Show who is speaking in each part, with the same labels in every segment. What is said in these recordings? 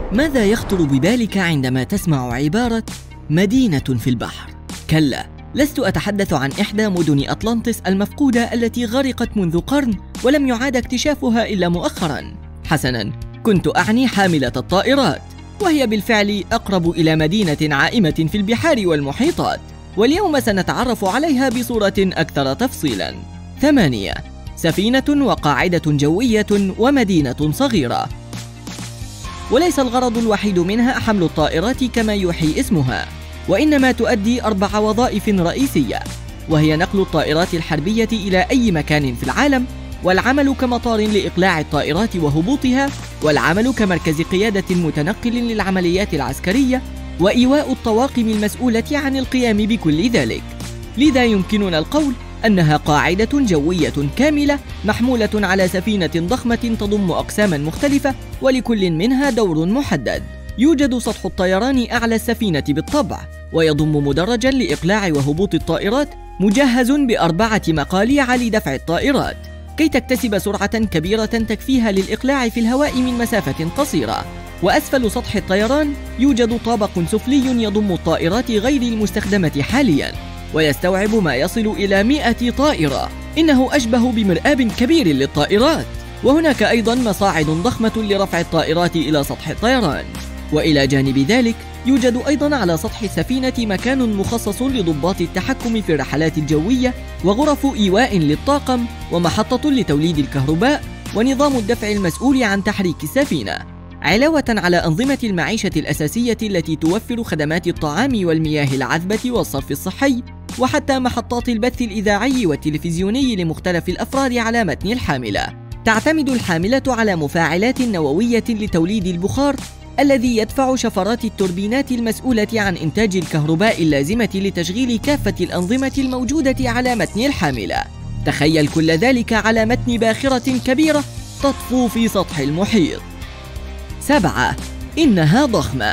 Speaker 1: ماذا يخطر ببالك عندما تسمع عبارة مدينة في البحر؟ كلا، لست أتحدث عن إحدى مدن أطلانتس المفقودة التي غرقت منذ قرن ولم يعاد اكتشافها إلا مؤخراً. حسناً، كنت أعني حاملة الطائرات، وهي بالفعل أقرب إلى مدينة عائمة في البحار والمحيطات، واليوم سنتعرف عليها بصورة أكثر تفصيلاً. 8. سفينة وقاعدة جوية ومدينة صغيرة. وليس الغرض الوحيد منها حمل الطائرات كما يوحي اسمها، وإنما تؤدي 4 وظائف رئيسية، وهي نقل الطائرات الحربية إلى أي مكان في العالم، والعمل كمطار لإقلاع الطائرات وهبوطها، والعمل كمركز قيادة متنقل للعمليات العسكرية، وإيواء الطواقم المسؤولة عن القيام بكل ذلك. لذا يمكننا القول أنها قاعدة جوية كاملة محمولة على سفينة ضخمة تضم أقساما مختلفة، ولكل منها دور محدد. يوجد سطح الطيران أعلى السفينة بالطبع، ويضم مدرجا لإقلاع وهبوط الطائرات مجهز ب4 مقاليع لدفع الطائرات كي تكتسب سرعة كبيرة تكفيها للإقلاع في الهواء من مسافة قصيرة. وأسفل سطح الطيران يوجد طابق سفلي يضم الطائرات غير المستخدمة حالياً، ويستوعب ما يصل إلى 100 طائرة. إنه أشبه بمرآب كبير للطائرات. وهناك أيضاً مصاعد ضخمة لرفع الطائرات إلى سطح الطيران. وإلى جانب ذلك يوجد أيضاً على سطح السفينة مكان مخصص لضباط التحكم في الرحلات الجوية، وغرف إيواء للطاقم، ومحطة لتوليد الكهرباء، ونظام الدفع المسؤول عن تحريك السفينة، علاوة على أنظمة المعيشة الأساسية التي توفر خدمات الطعام والمياه العذبة والصرف الصحي، وحتى محطات البث الإذاعي والتلفزيوني لمختلف الأفراد على متن الحاملة. تعتمد الحاملة على مفاعلات نووية لتوليد البخار الذي يدفع شفرات التوربينات المسؤولة عن إنتاج الكهرباء اللازمة لتشغيل كافة الأنظمة الموجودة على متن الحاملة. تخيل كل ذلك على متن باخرة كبيرة تطفو في سطح المحيط. 7. إنها ضخمة.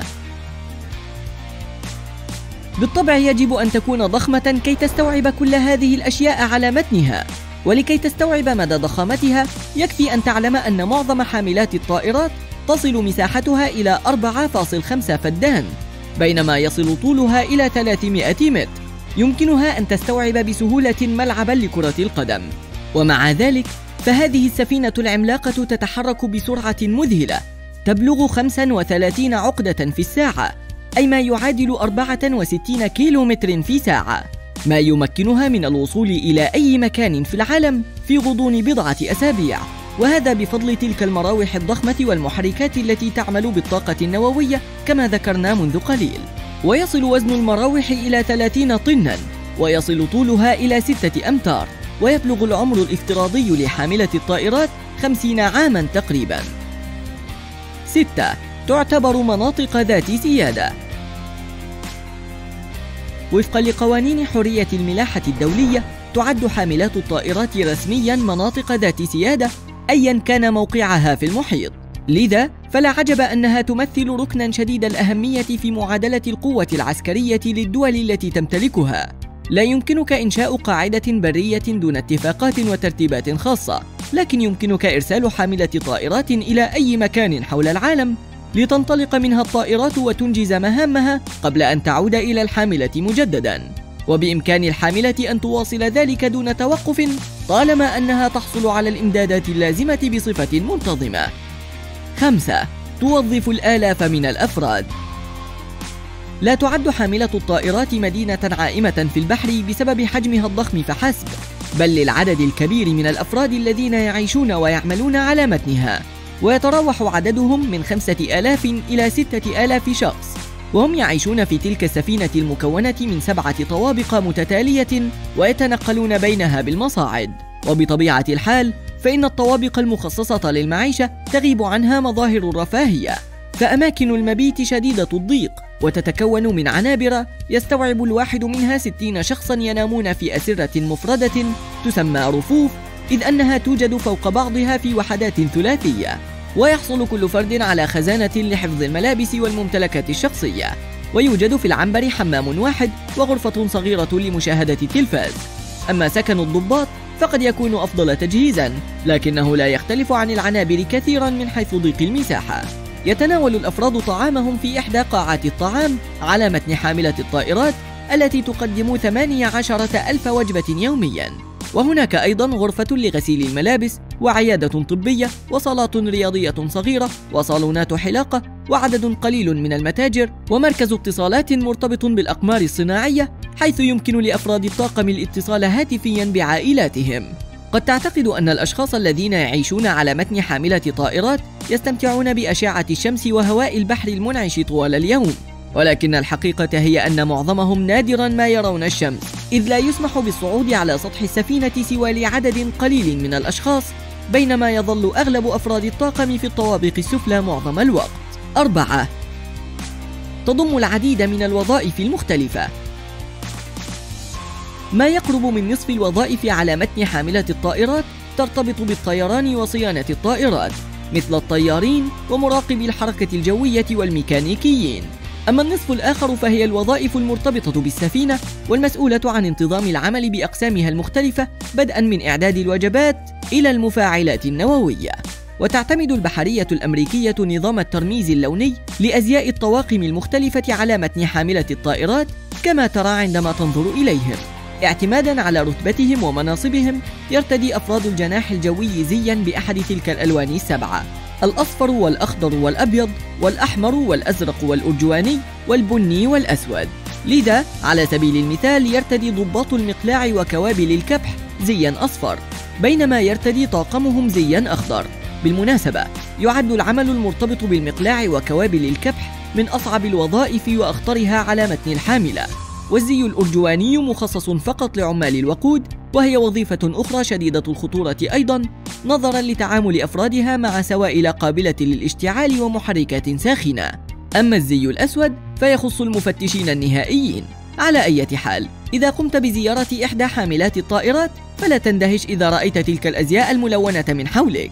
Speaker 1: بالطبع يجب أن تكون ضخمة كي تستوعب كل هذه الأشياء على متنها، ولكي تستوعب مدى ضخامتها يكفي أن تعلم أن معظم حاملات الطائرات تصل مساحتها إلى 4.5 فدان، بينما يصل طولها إلى 300 متر. يمكنها أن تستوعب بسهولة ملعبا لكرة القدم. ومع ذلك فهذه السفينة العملاقة تتحرك بسرعة مذهلة تبلغ 35 عقدة في الساعة، أي ما يعادل 64 كيلومتر في ساعة، ما يمكنها من الوصول إلى أي مكان في العالم في غضون بضعة أسابيع، وهذا بفضل تلك المراوح الضخمة والمحركات التي تعمل بالطاقة النووية كما ذكرنا منذ قليل. ويصل وزن المراوح إلى 30 طناً، ويصل طولها إلى 6 أمتار، ويبلغ العمر الافتراضي لحاملة الطائرات 50 عاماً تقريباً. 6. تعتبر مناطق ذات سيادة. وفقا لقوانين حرية الملاحة الدولية، تعد حاملات الطائرات رسمياً مناطق ذات سيادة أياً كان موقعها في المحيط. لذا فلا عجب أنها تمثل ركناً شديد الأهمية في معادلة القوة العسكرية للدول التي تمتلكها. لا يمكنك إنشاء قاعدة برية دون اتفاقات وترتيبات خاصة، لكن يمكنك إرسال حاملة طائرات إلى أي مكان حول العالم لتنطلق منها الطائرات وتنجز مهامها قبل أن تعود إلى الحاملة مجدداً. وبإمكان الحاملة أن تواصل ذلك دون توقف طالما أنها تحصل على الإمدادات اللازمة بصفة منتظمة. 5. توظف الآلاف من الأفراد. لا تعد حاملة الطائرات مدينة عائمة في البحر بسبب حجمها الضخم فحسب، بل للعدد الكبير من الأفراد الذين يعيشون ويعملون على متنها، ويتراوح عددهم من 5000 إلى 6000 شخص، وهم يعيشون في تلك السفينة المكونة من 7 طوابق متتالية ويتنقلون بينها بالمصاعد. وبطبيعة الحال فإن الطوابق المخصصة للمعيشة تغيب عنها مظاهر الرفاهية، فأماكن المبيت شديدة الضيق، وتتكون من عنابر يستوعب الواحد منها 60 شخصا ينامون في أسرة مفردة تسمى رفوف، إذ أنها توجد فوق بعضها في وحدات ثلاثية، ويحصل كل فرد على خزانة لحفظ الملابس والممتلكات الشخصية. ويوجد في العنبر حمام واحد وغرفة صغيرة لمشاهدة التلفاز. أما سكن الضباط فقد يكون أفضل تجهيزا، لكنه لا يختلف عن العنابر كثيرا من حيث ضيق المساحة. يتناول الأفراد طعامهم في إحدى قاعات الطعام على متن حاملة الطائرات التي تقدم 18,000 وجبة يومياً. وهناك أيضاً غرفة لغسيل الملابس، وعيادة طبية، وصالات رياضية صغيرة، وصالونات حلاقة، وعدد قليل من المتاجر، ومركز اتصالات مرتبط بالأقمار الصناعية حيث يمكن لأفراد الطاقم الاتصال هاتفياً بعائلاتهم. قد تعتقد أن الأشخاص الذين يعيشون على متن حاملة طائرات يستمتعون بأشعة الشمس وهواء البحر المنعش طوال اليوم، ولكن الحقيقة هي أن معظمهم نادراً ما يرون الشمس، إذ لا يسمح بالصعود على سطح السفينة سوى لعدد قليل من الأشخاص، بينما يظل أغلب أفراد الطاقم في الطوابق السفلى معظم الوقت. 4. تضم العديد من الوظائف المختلفة. ما يقرب من نصف الوظائف على متن حاملة الطائرات ترتبط بالطيران وصيانة الطائرات، مثل الطيارين ومراقبي الحركة الجوية والميكانيكيين. أما النصف الآخر فهي الوظائف المرتبطة بالسفينة والمسؤولة عن انتظام العمل بأقسامها المختلفة، بدءاً من إعداد الوجبات إلى المفاعلات النووية. وتعتمد البحرية الأمريكية نظام الترميز اللوني لأزياء الطواقم المختلفة على متن حاملة الطائرات، كما ترى عندما تنظر إليهم. اعتماداً على رتبتهم ومناصبهم، يرتدي أفراد الجناح الجوي زياً بأحد تلك الألوان ال7: الأصفر والأخضر والأبيض والأحمر والأزرق والأرجواني والبني والأسود. لذا على سبيل المثال يرتدي ضباط المقلاع وكوابل الكبح زياً أصفر، بينما يرتدي طاقمهم زياً أخضر. بالمناسبة، يعد العمل المرتبط بالمقلاع وكوابل الكبح من أصعب الوظائف وأخطرها على متن الحاملة. والزي الأرجواني مخصص فقط لعمال الوقود، وهي وظيفة أخرى شديدة الخطورة أيضاً، نظراً لتعامل أفرادها مع سوائل قابلة للاشتعال ومحركات ساخنة. أما الزي الأسود فيخص المفتشين النهائيين. على أي حال، إذا قمت بزيارة إحدى حاملات الطائرات فلا تندهش إذا رأيت تلك الأزياء الملونة من حولك.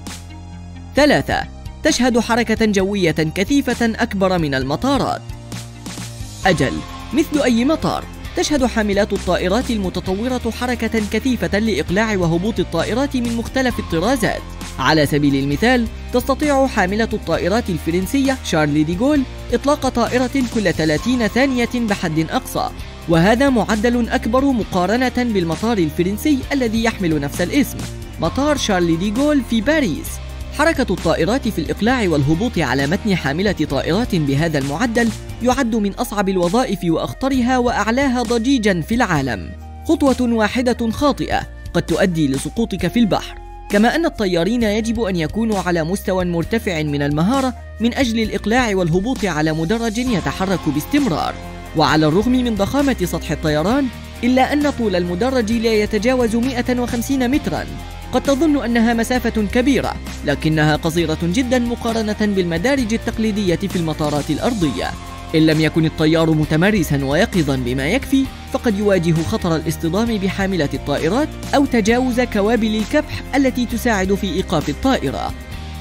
Speaker 1: 3. تشهد حركة جوية كثيفة أكبر من المطارات. أجل، مثل أي مطار، تشهد حاملات الطائرات المتطورة حركة كثيفة لإقلاع وهبوط الطائرات من مختلف الطرازات. على سبيل المثال، تستطيع حاملة الطائرات الفرنسية شارل دي غول إطلاق طائرة كل 30 ثانية بحد أقصى، وهذا معدل أكبر مقارنة بالمطار الفرنسي الذي يحمل نفس الاسم، مطار شارل دي غول في باريس. حركة الطائرات في الإقلاع والهبوط على متن حاملة طائرات بهذا المعدل يعد من أصعب الوظائف وأخطرها وأعلاها ضجيجاً في العالم. خطوة واحدة خاطئة قد تؤدي لسقوطك في البحر. كما أن الطيارين يجب أن يكونوا على مستوى مرتفع من المهارة من أجل الإقلاع والهبوط على مدرج يتحرك باستمرار. وعلى الرغم من ضخامة سطح الطيران، إلا أن طول المدرج لا يتجاوز 150 متراً. قد تظن أنها مسافة كبيرة، لكنها قصيرة جداً مقارنة بالمدارج التقليدية في المطارات الأرضية. إن لم يكن الطيار متمرساً ويقظاً بما يكفي، فقد يواجه خطر الاصطدام بحاملة الطائرات أو تجاوز كوابل الكبح التي تساعد في إيقاف الطائرة.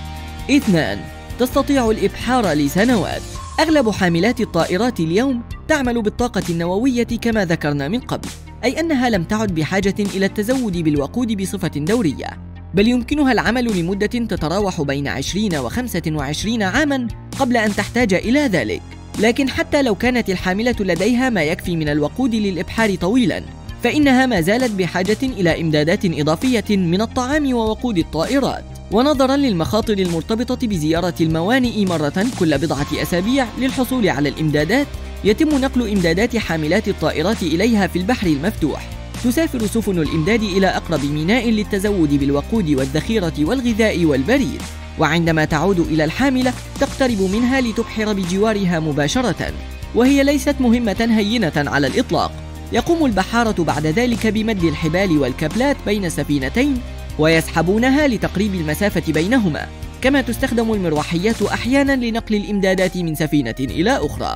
Speaker 1: 2. تستطيع الإبحار لسنوات. أغلب حاملات الطائرات اليوم تعمل بالطاقة النووية كما ذكرنا من قبل، أي أنها لم تعد بحاجة إلى التزود بالوقود بصفة دورية، بل يمكنها العمل لمدة تتراوح بين 20 و25 عاماً قبل أن تحتاج إلى ذلك. لكن حتى لو كانت الحاملة لديها ما يكفي من الوقود للإبحار طويلاً، فإنها ما زالت بحاجة إلى إمدادات إضافية من الطعام ووقود الطائرات. ونظراً للمخاطر المرتبطة بزيارة الموانئ مرة كل بضعة أسابيع للحصول على الإمدادات، يتم نقل إمدادات حاملات الطائرات إليها في البحر المفتوح. تسافر سفن الإمداد إلى أقرب ميناء للتزود بالوقود والذخيرة والغذاء والبريد، وعندما تعود إلى الحاملة تقترب منها لتبحر بجوارها مباشرة، وهي ليست مهمة هينة على الإطلاق. يقوم البحارة بعد ذلك بمد الحبال والكابلات بين السفينتين ويسحبونها لتقريب المسافة بينهما، كما تستخدم المروحيات أحياناً لنقل الإمدادات من سفينة إلى أخرى.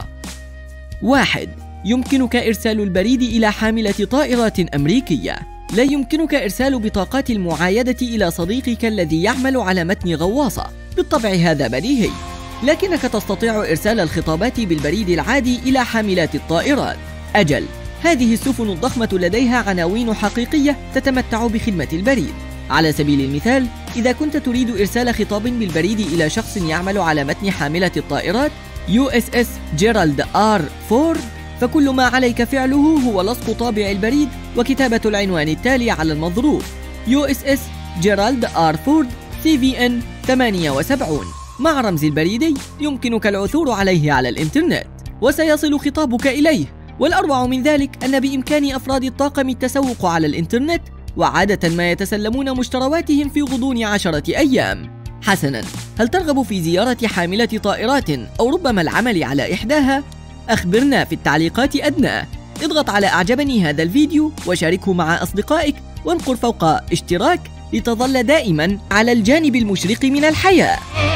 Speaker 1: 1. يمكنك إرسال البريد إلى حاملة طائرات أمريكية. لا يمكنك إرسال بطاقات المعايدة إلى صديقك الذي يعمل على متن غواصة، بالطبع هذا بديهي، لكنك تستطيع إرسال الخطابات بالبريد العادي إلى حاملات الطائرات. أجل، هذه السفن الضخمة لديها عناوين حقيقية تتمتع بخدمة البريد. على سبيل المثال، إذا كنت تريد إرسال خطاب بالبريد إلى شخص يعمل على متن حاملة الطائرات USS جيرالد آر فورد، فكل ما عليك فعله هو لصق طابع البريد وكتابة العنوان التالي على المظروف: USS جيرالد آر فورد CVN 78 مع رمز البريدي يمكنك العثور عليه على الإنترنت، وسيصل خطابك إليه. والأروع من ذلك أن بإمكان أفراد الطاقم التسوق على الإنترنت، وعادة ما يتسلمون مشترواتهم في غضون 10 أيام. حسناً، هل ترغب في زيارة حاملة طائرات أو ربما العمل على إحداها؟ أخبرنا في التعليقات أدنى. اضغط على أعجبني هذا الفيديو وشاركه مع أصدقائك، وانقر فوق اشتراك لتظل دائماً على الجانب المشرق من الحياة.